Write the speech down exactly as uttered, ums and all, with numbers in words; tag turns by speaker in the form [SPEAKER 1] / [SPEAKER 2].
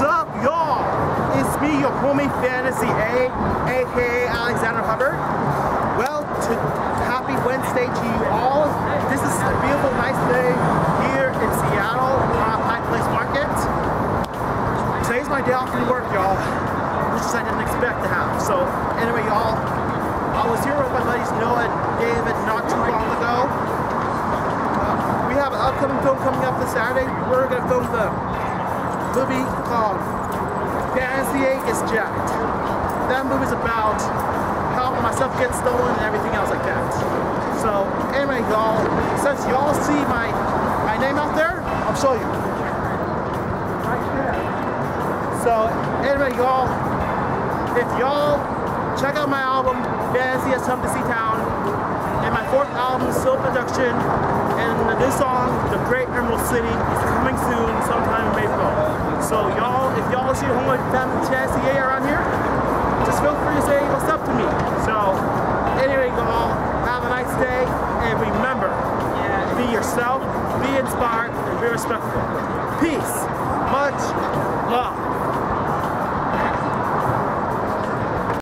[SPEAKER 1] up, y'all? It's me, your homie Fantasy A, aka Alexander Hubbard. Well, to, happy Wednesday to you all. This is a beautiful, nice day here in Seattle on Pike Place Market. Today's my day off from work, y'all, which I didn't expect to have. So anyway, y'all, I was here with my buddies Noah and David not too long ago. Uh, we have an upcoming film coming up this Saturday. We're going to film the movie called Fantasy A is Jacked. That movie's about how my stuff gets stolen and everything else like that. So anyway, y'all, since y'all see my my name out there, I'll show you. Right there. So anyway, y'all, if y'all check out my album, Fantasy Has Come to See Town, and my fourth album, Still Production, and the new song, The Great Emerald City, is coming soon, sometime in April. So y'all, if y'all see your homeboy Fantasy A around here, just feel free to say what's up to me. So anyway, y'all, have a nice day, and remember, be yourself, be inspired, and be respectful. Peace. Much love.